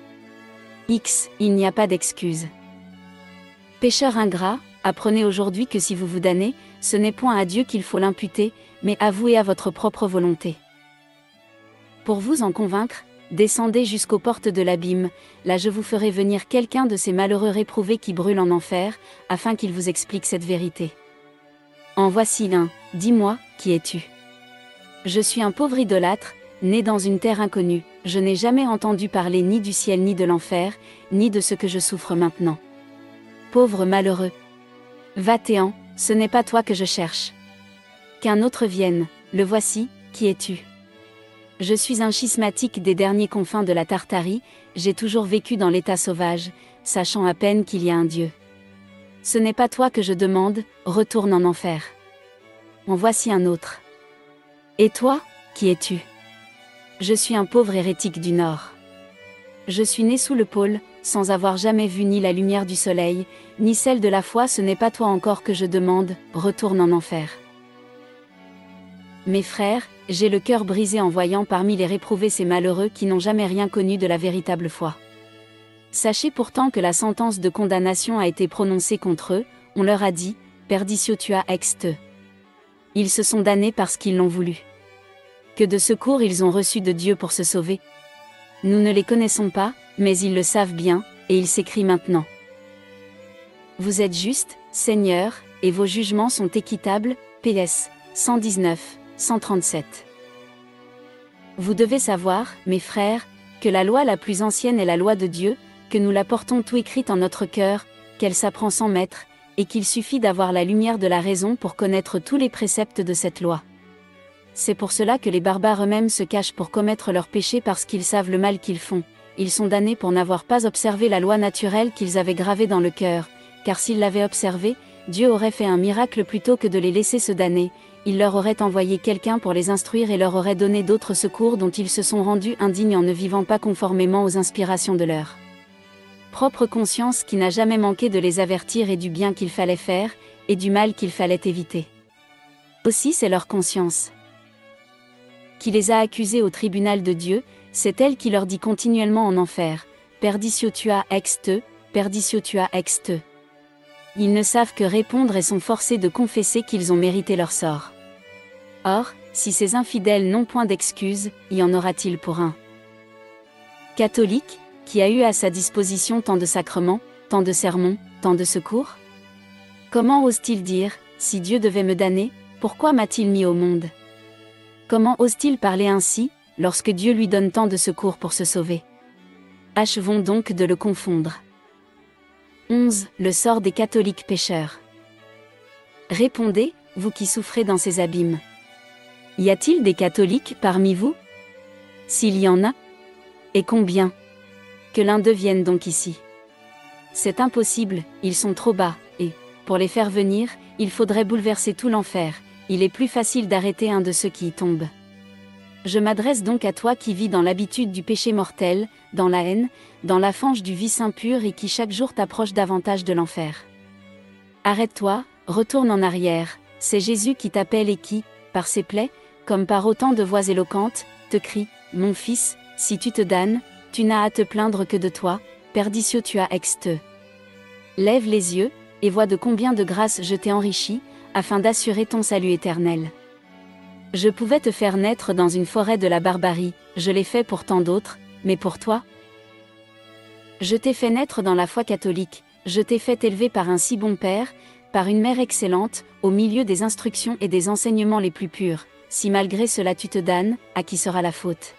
X, il n'y a pas d'excuse. Pécheur ingrat, apprenez aujourd'hui que si vous vous damnez, ce n'est point à Dieu qu'il faut l'imputer, mais à vous et à votre propre volonté. Pour vous en convaincre, descendez jusqu'aux portes de l'abîme, là je vous ferai venir quelqu'un de ces malheureux réprouvés qui brûlent en enfer, afin qu'il vous explique cette vérité. En voici un, dis-moi, qui es-tu? Je suis un pauvre idolâtre, né dans une terre inconnue, je n'ai jamais entendu parler ni du ciel ni de l'enfer, ni de ce que je souffre maintenant. Pauvre malheureux! Va-t'en, ce n'est pas toi que je cherche. Qu'un autre vienne, le voici, qui es-tu? Je suis un schismatique des derniers confins de la Tartarie, j'ai toujours vécu dans l'état sauvage, sachant à peine qu'il y a un Dieu. Ce n'est pas toi que je demande, retourne en enfer. En voici un autre. Et toi, qui es-tu? Je suis un pauvre hérétique du Nord. Je suis né sous le pôle, sans avoir jamais vu ni la lumière du soleil, ni celle de la foi, ce n'est pas toi encore que je demande, retourne en enfer. Mes frères, j'ai le cœur brisé en voyant parmi les réprouvés ces malheureux qui n'ont jamais rien connu de la véritable foi. Sachez pourtant que la sentence de condamnation a été prononcée contre eux, on leur a dit, perditio tua ex te. Ils se sont damnés parce qu'ils l'ont voulu. Que de secours ils ont reçu de Dieu pour se sauver? Nous ne les connaissons pas, mais ils le savent bien, et ils s'écrient maintenant. Vous êtes juste, Seigneur, et vos jugements sont équitables, P S cent dix-neuf, cent trente-sept. Vous devez savoir, mes frères, que la loi la plus ancienne est la loi de Dieu, que nous la portons tout écrite en notre cœur, qu'elle s'apprend sans maître, et qu'il suffit d'avoir la lumière de la raison pour connaître tous les préceptes de cette loi. C'est pour cela que les barbares eux-mêmes se cachent pour commettre leurs péchés parce qu'ils savent le mal qu'ils font. Ils sont damnés pour n'avoir pas observé la loi naturelle qu'ils avaient gravée dans le cœur, car s'ils l'avaient observée, Dieu aurait fait un miracle plutôt que de les laisser se damner, il leur aurait envoyé quelqu'un pour les instruire et leur aurait donné d'autres secours dont ils se sont rendus indignes en ne vivant pas conformément aux inspirations de leur propre conscience qui n'a jamais manqué de les avertir et du bien qu'il fallait faire, et du mal qu'il fallait éviter. Aussi c'est leur conscience qui les a accusés au tribunal de Dieu, c'est elle qui leur dit continuellement en enfer, perditio tua ex te, perditio tua ex te. Ils ne savent que répondre et sont forcés de confesser qu'ils ont mérité leur sort. Or, si ces infidèles n'ont point d'excuses, y en aura-t-il pour un catholique, qui a eu à sa disposition tant de sacrements, tant de sermons, tant de secours? Comment ose-t-il dire, si Dieu devait me damner, pourquoi m'a-t-il mis au monde? Comment ose-t-il parler ainsi, lorsque Dieu lui donne tant de secours pour se sauver? Achevons donc de le confondre. onze. Le sort des catholiques pécheurs. Répondez, vous qui souffrez dans ces abîmes. Y a-t-il des catholiques parmi vous? S'il y en a, et combien? Que l'un d'eux vienne donc ici. C'est impossible, ils sont trop bas, et, pour les faire venir, il faudrait bouleverser tout l'enfer. Il est plus facile d'arrêter un de ceux qui y tombent. Je m'adresse donc à toi qui vis dans l'habitude du péché mortel, dans la haine, dans la fange du vice impur et qui chaque jour t'approche davantage de l'enfer. Arrête-toi, retourne en arrière, c'est Jésus qui t'appelle et qui, par ses plaies, comme par autant de voix éloquentes, te crie, mon fils, si tu te damnes, tu n'as à te plaindre que de toi, perditio tua ex te. Lève les yeux, et vois de combien de grâces je t'ai enrichi, afin d'assurer ton salut éternel. Je pouvais te faire naître dans une forêt de la barbarie, je l'ai fait pour tant d'autres, mais pour toi? Je t'ai fait naître dans la foi catholique, je t'ai fait élever par un si bon père, par une mère excellente, au milieu des instructions et des enseignements les plus purs, si malgré cela tu te damnes, à qui sera la faute?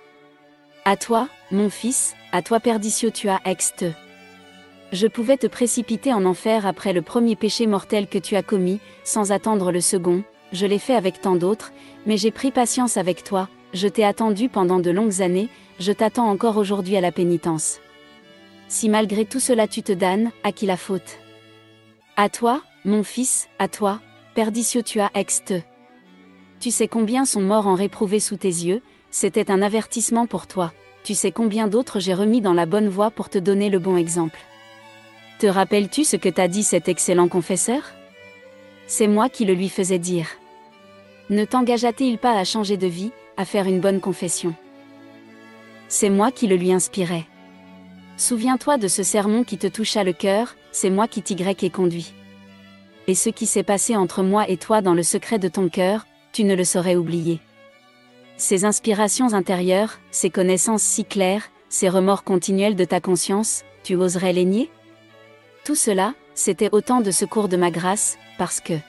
À toi, mon fils, à toi perditio tua ex te. Je pouvais te précipiter en enfer après le premier péché mortel que tu as commis, sans attendre le second, je l'ai fait avec tant d'autres, mais j'ai pris patience avec toi, je t'ai attendu pendant de longues années, je t'attends encore aujourd'hui à la pénitence. Si malgré tout cela tu te damnes, à qui la faute? À toi, mon fils, à toi, perditio tua ex te. Tu sais combien sont morts en réprouvés sous tes yeux, c'était un avertissement pour toi, tu sais combien d'autres j'ai remis dans la bonne voie pour te donner le bon exemple. Te rappelles-tu ce que t'a dit cet excellent confesseur? C'est moi qui le lui faisais dire. Ne t'engagea-t-il pas à changer de vie, à faire une bonne confession? C'est moi qui le lui inspirais. Souviens-toi de ce sermon qui te toucha le cœur, c'est moi qui t'y ai conduit. Et ce qui s'est passé entre moi et toi dans le secret de ton cœur, tu ne le saurais oublier. ces inspirations intérieures, ces connaissances si claires, ces remords continuels de ta conscience, tu oserais les nier? Tout cela, c'était autant de secours de ma grâce, parce que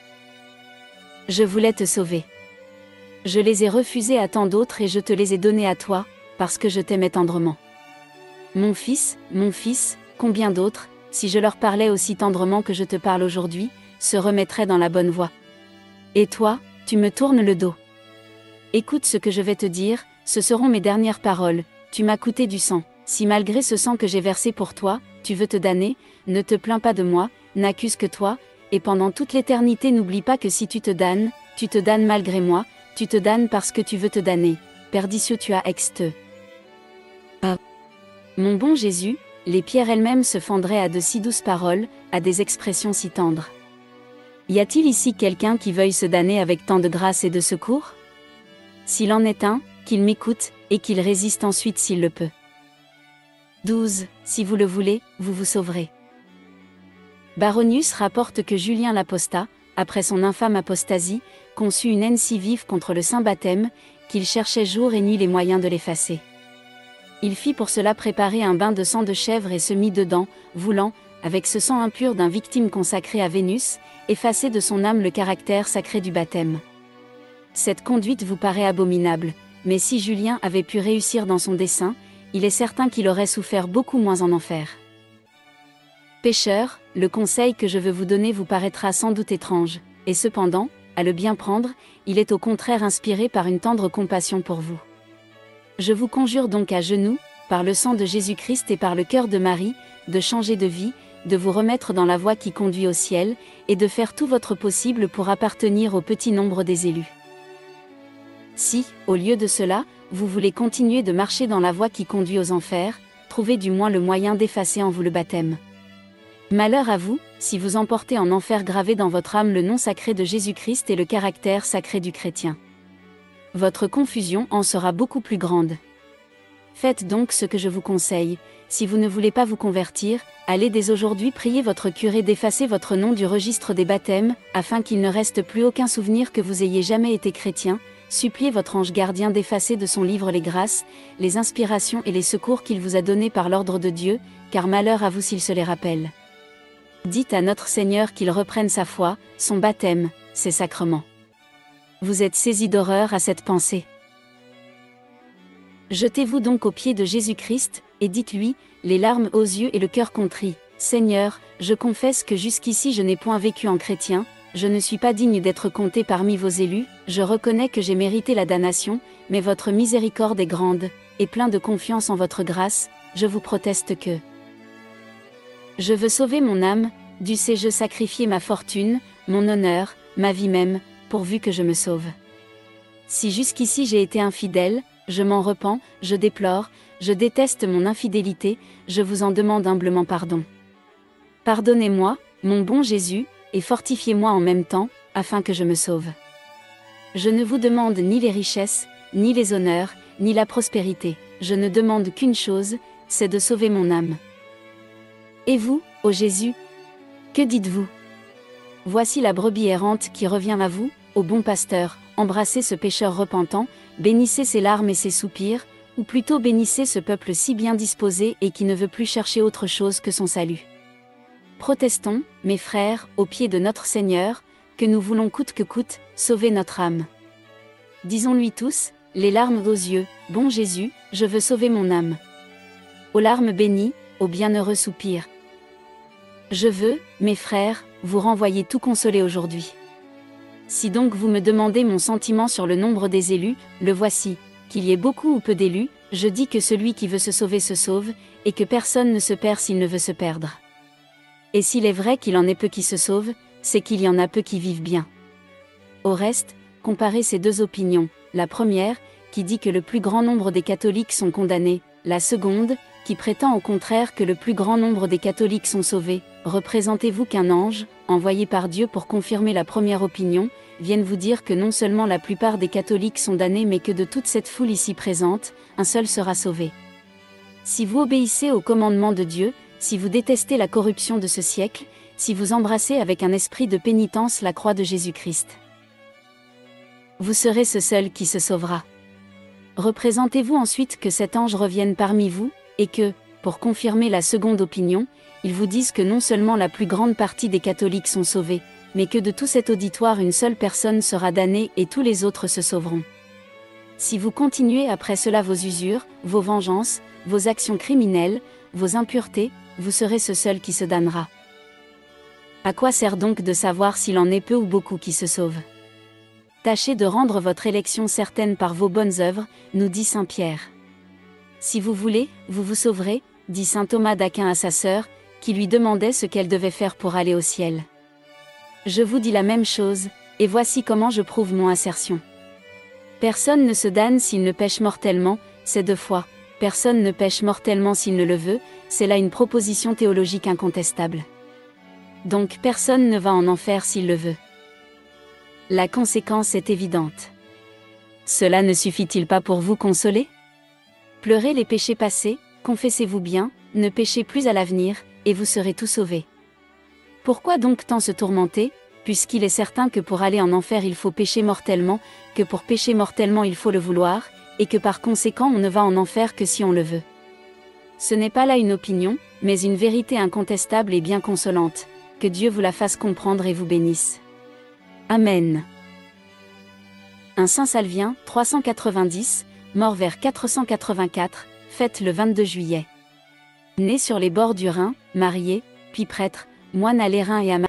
je voulais te sauver. Je les ai refusés à tant d'autres et je te les ai donnés à toi, parce que je t'aimais tendrement. Mon fils, mon fils, combien d'autres, si je leur parlais aussi tendrement que je te parle aujourd'hui, se remettraient dans la bonne voie. Et toi, tu me tournes le dos. Écoute ce que je vais te dire, ce seront mes dernières paroles, tu m'as coûté du sang. Si malgré ce sang que j'ai versé pour toi, tu veux te damner, ne te plains pas de moi, n'accuse que toi, et pendant toute l'éternité n'oublie pas que si tu te damnes, tu te damnes malgré moi, tu te damnes parce que tu veux te damner. Perdicieux tu as exte. Ah. Mon bon Jésus, les pierres elles-mêmes se fendraient à de si douces paroles, à des expressions si tendres. Y a-t-il ici quelqu'un qui veuille se damner avec tant de grâce et de secours? S'il en est un, qu'il m'écoute, et qu'il résiste ensuite s'il le peut. douze. Si vous le voulez, vous vous sauverez. Baronius rapporte que Julien l'Apostat, après son infâme apostasie, conçut une haine si vive contre le saint baptême, qu'il cherchait jour et nuit les moyens de l'effacer. Il fit pour cela préparer un bain de sang de chèvre et se mit dedans, voulant, avec ce sang impur d'un victime consacré à Vénus, effacer de son âme le caractère sacré du baptême. Cette conduite vous paraît abominable, mais si Julien avait pu réussir dans son dessein, il est certain qu'il aurait souffert beaucoup moins en enfer. Pécheurs, le conseil que je veux vous donner vous paraîtra sans doute étrange, et cependant, à le bien prendre, il est au contraire inspiré par une tendre compassion pour vous. Je vous conjure donc à genoux, par le sang de Jésus-Christ et par le cœur de Marie, de changer de vie, de vous remettre dans la voie qui conduit au ciel, et de faire tout votre possible pour appartenir au petit nombre des élus. Si, au lieu de cela, vous voulez continuer de marcher dans la voie qui conduit aux enfers, trouvez du moins le moyen d'effacer en vous le baptême. Malheur à vous, si vous emportez en enfer gravé dans votre âme le nom sacré de Jésus-Christ et le caractère sacré du chrétien. Votre confusion en sera beaucoup plus grande. Faites donc ce que je vous conseille, si vous ne voulez pas vous convertir, allez dès aujourd'hui prier votre curé d'effacer votre nom du registre des baptêmes, afin qu'il ne reste plus aucun souvenir que vous ayez jamais été chrétien, suppliez votre ange gardien d'effacer de son livre les grâces, les inspirations et les secours qu'il vous a donnés par l'ordre de Dieu, car malheur à vous s'il se les rappelle. Dites à notre Seigneur qu'il reprenne sa foi, son baptême, ses sacrements. Vous êtes saisis d'horreur à cette pensée. Jetez-vous donc aux pieds de Jésus-Christ, et dites-lui, les larmes aux yeux et le cœur contrit, Seigneur, je confesse que jusqu'ici je n'ai point vécu en chrétien, je ne suis pas digne d'être compté parmi vos élus, je reconnais que j'ai mérité la damnation, mais votre miséricorde est grande, et plein de confiance en votre grâce, je vous proteste que je veux sauver mon âme, dussé-je sacrifier ma fortune, mon honneur, ma vie même, pourvu que je me sauve. Si jusqu'ici j'ai été infidèle, je m'en repens, je déplore, je déteste mon infidélité, je vous en demande humblement pardon. Pardonnez-moi, mon bon Jésus, et fortifiez-moi en même temps, afin que je me sauve. Je ne vous demande ni les richesses, ni les honneurs, ni la prospérité, je ne demande qu'une chose, c'est de sauver mon âme. Et vous, ô Jésus, que dites-vous? Voici la brebis errante qui revient à vous, ô bon pasteur, embrassez ce pécheur repentant, bénissez ses larmes et ses soupirs, ou plutôt bénissez ce peuple si bien disposé et qui ne veut plus chercher autre chose que son salut. Protestons, mes frères, aux pieds de notre Seigneur, que nous voulons coûte que coûte, sauver notre âme. Disons-lui tous, les larmes aux yeux, bon Jésus, je veux sauver mon âme. Aux larmes bénies, aux bienheureux soupirs. Je veux, mes frères, vous renvoyer tout consolé aujourd'hui. Si donc vous me demandez mon sentiment sur le nombre des élus, le voici, qu'il y ait beaucoup ou peu d'élus, je dis que celui qui veut se sauver se sauve, et que personne ne se perd s'il ne veut se perdre. Et s'il est vrai qu'il en est peu qui se sauvent, c'est qu'il y en a peu qui vivent bien. Au reste, comparez ces deux opinions, la première, qui dit que le plus grand nombre des catholiques sont condamnés, la seconde, qui prétend au contraire que le plus grand nombre des catholiques sont sauvés. Représentez-vous qu'un ange, envoyé par Dieu pour confirmer la première opinion, vienne vous dire que non seulement la plupart des catholiques sont damnés mais que de toute cette foule ici présente, un seul sera sauvé. Si vous obéissez au commandement de Dieu, si vous détestez la corruption de ce siècle, si vous embrassez avec un esprit de pénitence la croix de Jésus-Christ, vous serez ce seul qui se sauvera. Représentez-vous ensuite que cet ange revienne parmi vous, et que, pour confirmer la seconde opinion, ils vous disent que non seulement la plus grande partie des catholiques sont sauvés, mais que de tout cet auditoire une seule personne sera damnée et tous les autres se sauveront. Si vous continuez après cela vos usures, vos vengeances, vos actions criminelles, vos impuretés, vous serez ce seul qui se damnera. À quoi sert donc de savoir s'il en est peu ou beaucoup qui se sauvent? Tâchez de rendre votre élection certaine par vos bonnes œuvres, nous dit saint Pierre. Si vous voulez, vous vous sauverez, dit saint Thomas d'Aquin à sa sœur, qui lui demandait ce qu'elle devait faire pour aller au ciel. Je vous dis la même chose, et voici comment je prouve mon assertion. Personne ne se damne s'il ne pêche mortellement, c'est deux fois. Personne ne pêche mortellement s'il ne le veut, c'est là une proposition théologique incontestable. Donc personne ne va en enfer s'il le veut. La conséquence est évidente. Cela ne suffit-il pas pour vous consoler? Pleurez les péchés passés, confessez-vous bien, ne péchez plus à l'avenir, et vous serez tout sauvés. Pourquoi donc tant se tourmenter, puisqu'il est certain que pour aller en enfer il faut pécher mortellement, que pour pécher mortellement il faut le vouloir, et que par conséquent on ne va en enfer que si on le veut. Ce n'est pas là une opinion, mais une vérité incontestable et bien consolante. Que Dieu vous la fasse comprendre et vous bénisse. Amen. Un saint Salvien, trois cent quatre-vingt-dix, mort vers quatre cent quatre-vingt-quatre, fête le vingt-deux juillet. Né sur les bords du Rhin, marié, puis prêtre, moine à Lérins et à